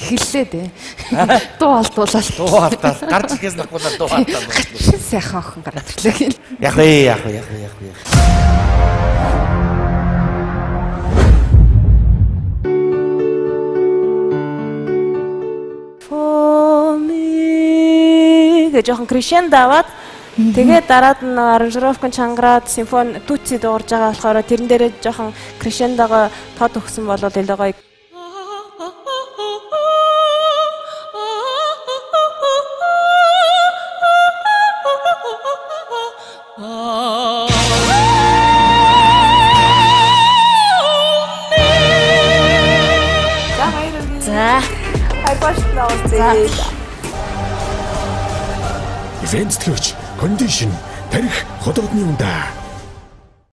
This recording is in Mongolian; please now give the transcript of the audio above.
эхэллээ дээ. Дуу алдуулаад. Дуу алдаад гарч ирэхээс нахгуулаад дуу алдаад. Сайхан охин гараад ирлээ. Яг вэ. Гэж жоохон кришендо аваад тэгээд дараад нь аранжировкын чангараад симфони түүцээ дуурж байгаа болохоор тэрэн дээрээ жоохон кришендогоо тод өгсөн болол илүү гоё. За хайпашлаа үзээ. Эвентлэгч кондишн тарих ходоодны ундаа